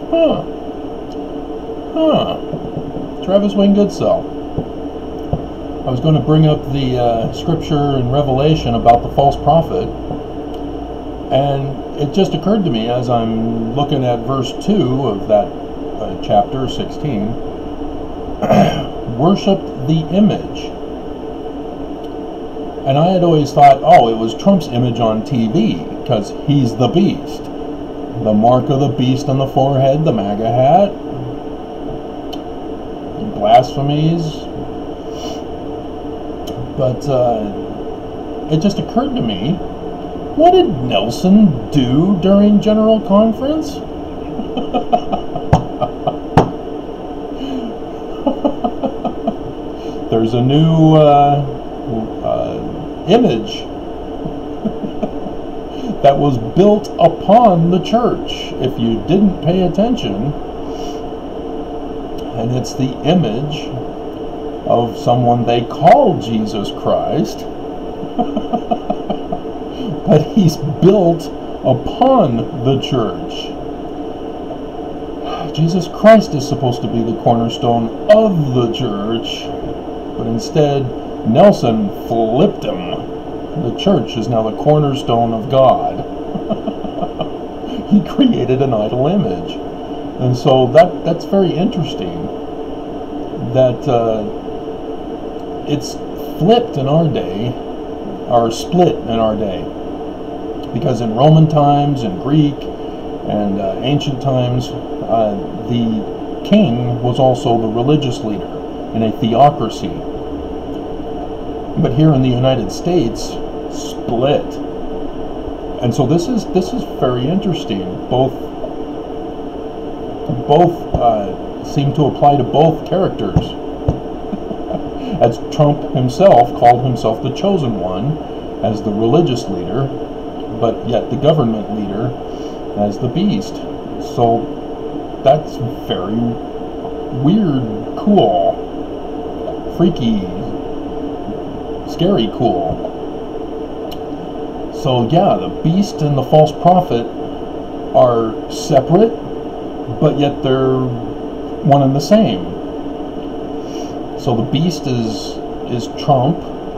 Huh. Huh. Travis Wayne Goodsell. I was going to bring up the scripture in Revelation about the false prophet, and it just occurred to me as I'm looking at verse 2 of that chapter 16, worship the image. And I had always thought, oh, it was Trump's image on TV, because he's the beast. The mark of the beast on the forehead, the MAGA hat, blasphemies. But it just occurred to me, what did Nelson do during General Conference? There's a new image that was built upon the church, if you didn't pay attention, and it's the image of someone they call Jesus Christ, but he's built upon the church. Jesus Christ is supposed to be the cornerstone of the church, but instead Nelson flipped him. The church is now the cornerstone of God. He created an idol image. And so that's very interesting that it's flipped in our day, or split in our day. Because in Roman times, and Greek, and ancient times, the king was also the religious leader in a theocracy. But here in the United States, split. And so this is very interesting. Both seem to apply to both characters. As Trump himself called himself the chosen one as the religious leader, but yet the government leader as the beast. So that's very weird, cool, freaky, scary cool. So yeah, the beast and the false prophet are separate, but yet they're one and the same. So the beast is Trump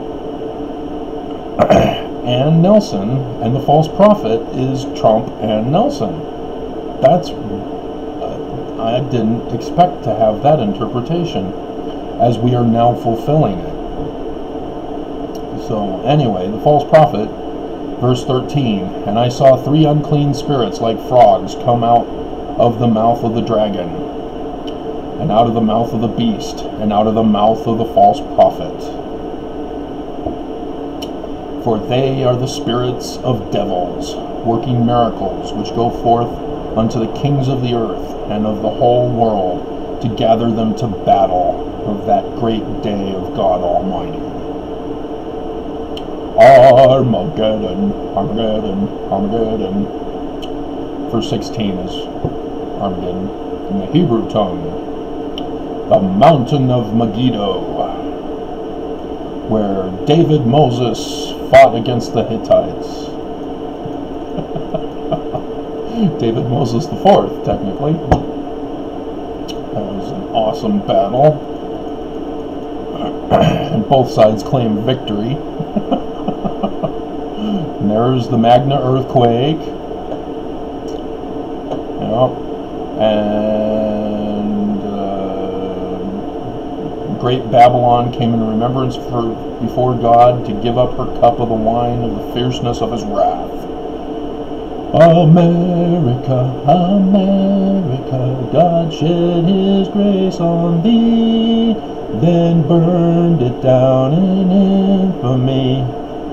and Nelson, and the false prophet is Trump and Nelson. That's I didn't expect to have that interpretation, as we are now fulfilling it. So anyway, the false prophet, verse 13, and I saw 3 unclean spirits like frogs come out of the mouth of the dragon, and out of the mouth of the beast, and out of the mouth of the false prophet. For they are the spirits of devils, working miracles, which go forth unto the kings of the earth and of the whole world, to gather them to battle of that great day of God Almighty. Armageddon, Armageddon, Armageddon. Verse 16 is Armageddon in the Hebrew tongue. The mountain of Megiddo, where Moses fought against the Hittites. David Moses the Fourth, technically. That was an awesome battle. And both sides claimed victory. And there's the Magna earthquake. Yep. And great Babylon came in remembrance before God to give up her cup of the wine of the fierceness of his wrath. America, America, God shed his grace on thee, then burned it down in infamy.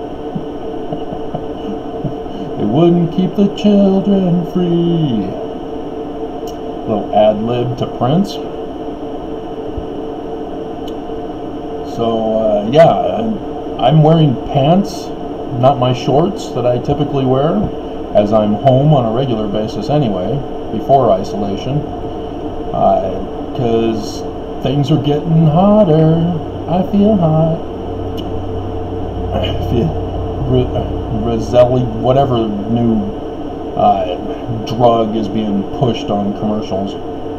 They wouldn't keep the children free. Little ad-lib to Prince. So, yeah, I'm wearing pants, not my shorts that I typically wear, as I'm home on a regular basis anyway, before isolation, because things are getting hotter. I feel hot. Roselli, whatever new drug is being pushed on commercials.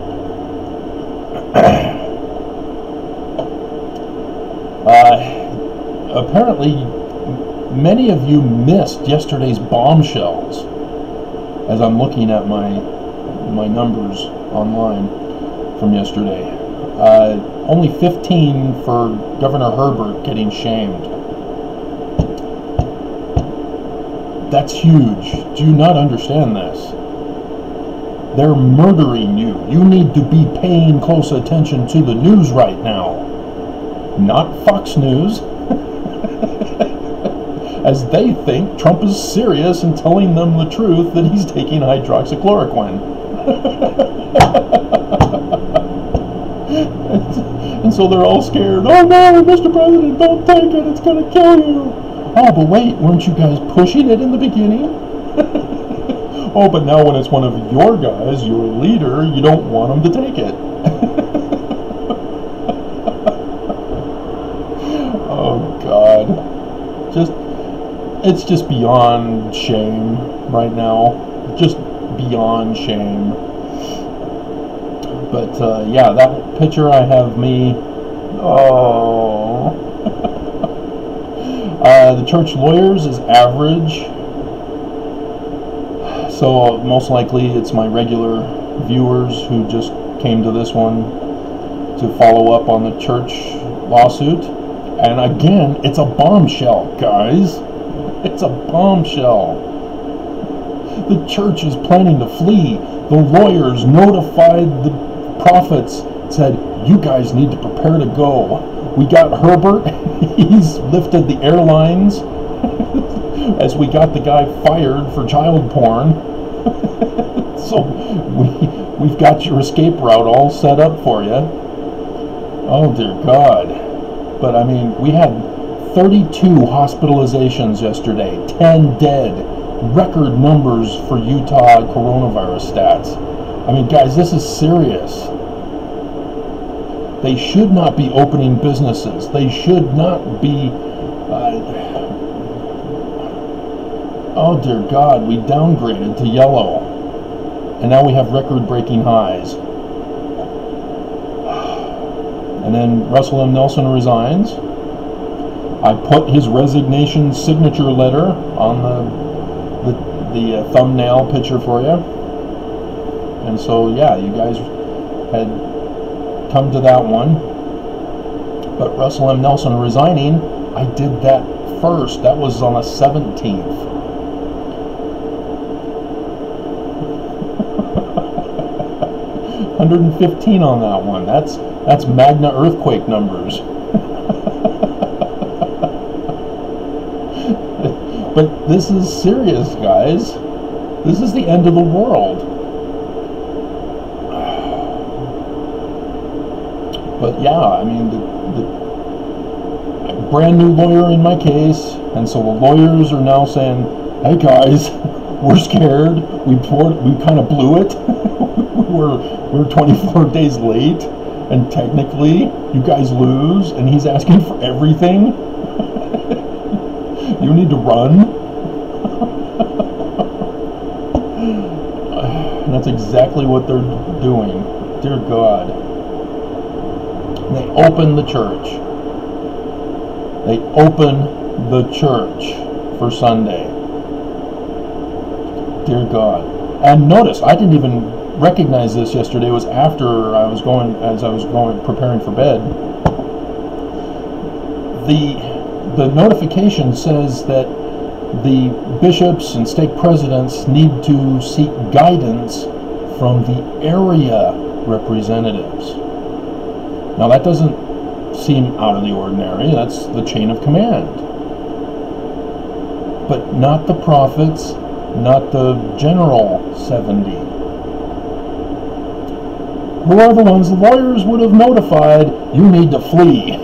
Apparently, many of you missed yesterday's bombshells. As I'm looking at my numbers online from yesterday, only 15 for Governor Herbert getting shamed. That's huge. Do you not understand this? They're murdering you. You need to be paying close attention to the news right now. Not Fox News. As they think Trump is serious and telling them the truth that he's taking hydroxychloroquine. And so they're all scared. Oh no, Mr. President, don't take it. It's going to kill you. Oh, but wait, weren't you guys pushing it in the beginning? Oh, but now when it's one of your guys, your leader, you don't want him to take it. Oh, God. It's just beyond shame right now. Just beyond shame. But, yeah, that picture I have me... Oh... the church lawyers is average, so most likely it's my regular viewers who just came to this one to follow up on the church lawsuit. And again, it's a bombshell, guys. It's a bombshell. The church is planning to flee. The lawyers notified the prophets, said, you guys need to prepare to go. We got Herbert. He's lifted the airlines as we got the guy fired for child porn. So we've got your escape route all set up for you. Oh dear God. But I mean, we had 32 hospitalizations yesterday, 10 dead, record numbers for Utah coronavirus stats. I mean, guys, this is serious. They should not be opening businesses. They should not be... oh dear God, we downgraded to yellow. And now we have record-breaking highs. And then Russell M. Nelson resigns. I put his resignation signature letter on the thumbnail picture for you. And so, yeah, you guys had come to that one. But Russell M. Nelson resigning, I did that first. That was on the 17th. $115 on that one. That's Magna earthquake numbers. But this is serious, guys. This is the end of the world. But yeah, I mean, the brand new lawyer in my case, and so the lawyers are now saying, "Hey guys, we're scared. We kind of blew it. we're 24 days late, and technically, you guys lose." And he's asking for everything. You need to run. And that's exactly what they're doing. Dear God. They open the church. They open the church for Sunday. Dear God. And notice, I didn't even recognize this yesterday. It was after as I was going preparing for bed. The notification says that the bishops and stake presidents need to seek guidance from the area representatives. Now that doesn't seem out of the ordinary. That's the chain of command. But not the prophets, not the general 70. Who are the ones the lawyers would have notified, you need to flee.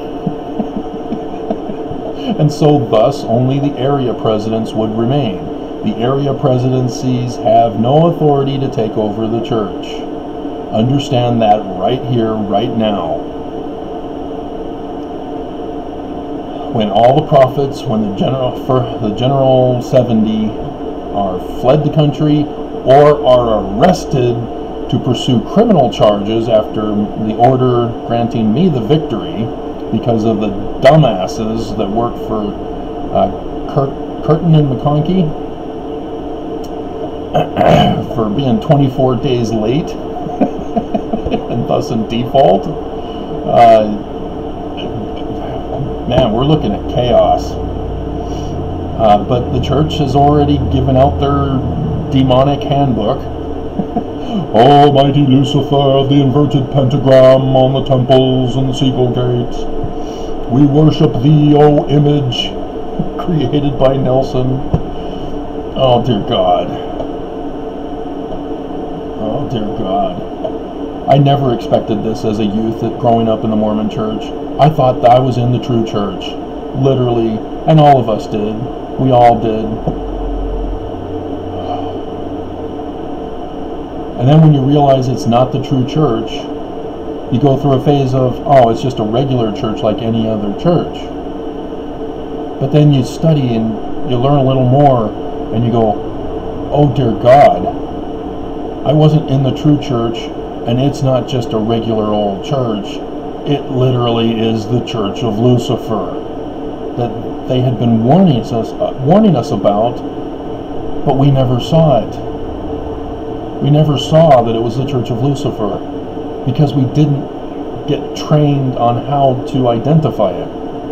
And so thus only the area presidents would remain. The area presidencies have no authority to take over the church. Understand that right here, right now. When all the prophets, when the general 70 are fled the country, or are arrested to pursue criminal charges after the order granting me the victory because of the dumbasses that work for Curtin and McConkie for being 24 days late and thus in default. Man, we're looking at chaos. But the church has already given out their demonic handbook. Almighty Lucifer of the inverted pentagram on the temples and the seagull gates, we worship thee, O image created by Nelson. Oh dear God. Oh dear God. I never expected this as a youth growing up in the Mormon church. I thought that I was in the true church. Literally. And all of us did. We all did. And then when you realize it's not the true church, you go through a phase of, oh, it's just a regular church like any other church. But then you study and you learn a little more and you go, oh dear God, I wasn't in the true church, and it's not just a regular old church. It literally is the Church of Lucifer that they had been warning us about, but we never saw it. We never saw that it was the Church of Lucifer because we didn't get trained on how to identify it.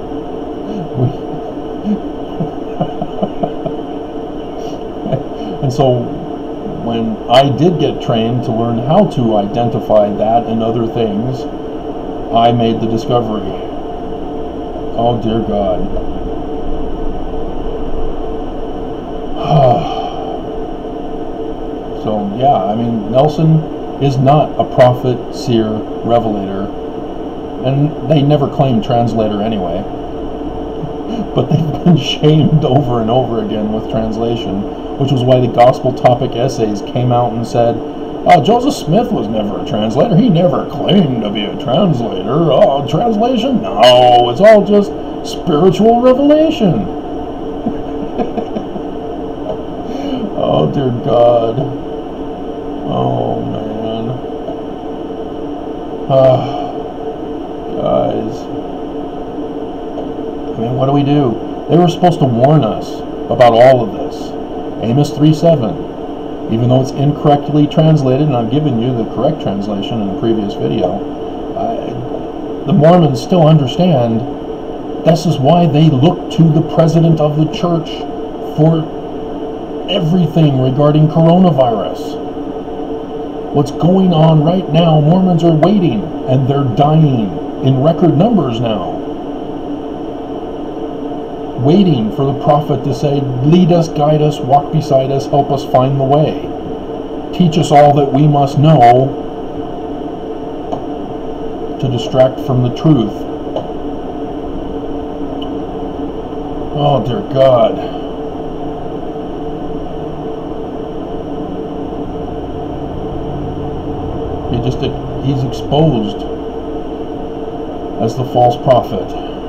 And so when I did get trained to learn how to identify that and other things, I made the discovery. Oh dear God. So yeah, I mean, Nelson is not a prophet, seer, revelator, and they never claimed translator anyway. But they've been shamed over and over again with translation, which was why the Gospel Topic Essays came out and said, Joseph Smith was never a translator. He never claimed to be a translator. Oh, translation? No, it's all just spiritual revelation. Oh, dear God. Oh, man. Guys. I mean, what do we do? They were supposed to warn us about all of this. Amos 3:7. Even though it's incorrectly translated, and I've given you the correct translation in the previous video, the Mormons still understand this is why they look to the president of the church for everything regarding coronavirus. What's going on right now, Mormons are waiting, and they're dying in record numbers now. Waiting for the prophet to say, lead us, guide us, walk beside us, help us find the way. Teach us all that we must know to distract from the truth. Oh, dear God. He's exposed as the false prophet.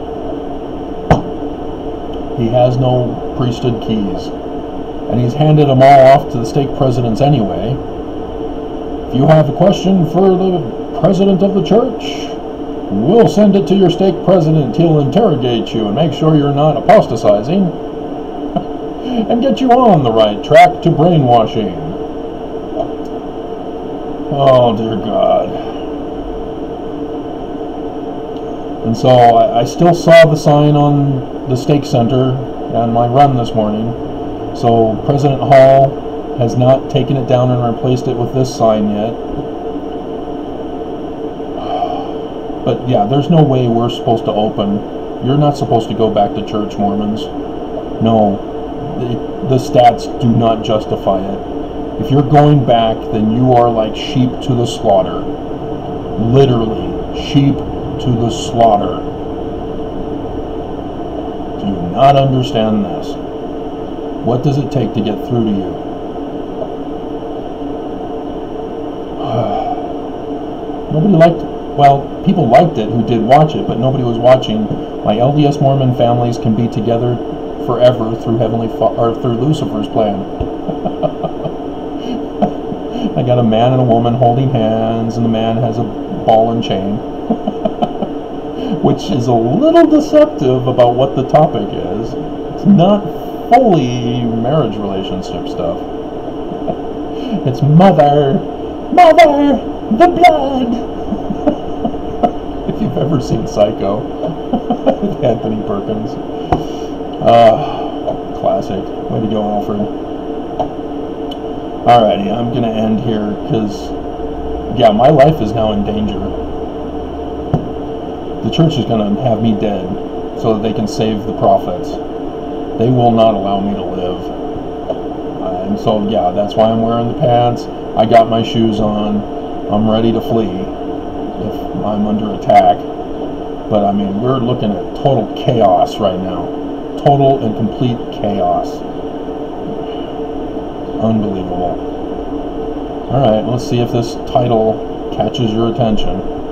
He has no priesthood keys, and he's handed them all off to the stake presidents anyway. If you have a question for the president of the church, we'll send it to your stake president. He'll interrogate you and make sure you're not apostatizing and get you on the right track to brainwashing. Oh, dear God. And so I still saw the sign on the stake center on my run this morning. So President Hall has not taken it down and replaced it with this sign yet. But yeah, there's no way we're supposed to open. You're not supposed to go back to church, Mormons. No, the stats do not justify it. If you're going back, then you are like sheep to the slaughter. Literally, sheep to the slaughter. Do you not understand this? What does it take to get through to you? Nobody liked it. Well, people liked it who did watch it, but nobody was watching. My LDS Mormon families can be together forever through through Lucifer's plan. I got a man and a woman holding hands, and the man has a ball and chain, which is a little deceptive about what the topic is. It's not fully marriage relationship stuff. It's mother, the blood. If you've ever seen Psycho with Anthony Perkins. Classic. Way to go, Alfred. Alrighty, I'm going to end here because, yeah, my life is now in danger. The church is going to have me dead so that they can save the prophets. They will not allow me to live. And so, yeah, that's why I'm wearing the pants. I got my shoes on. I'm ready to flee if I'm under attack. But, I mean, we're looking at total chaos right now. Total and complete chaos. Unbelievable. Alright, let's see if this title catches your attention.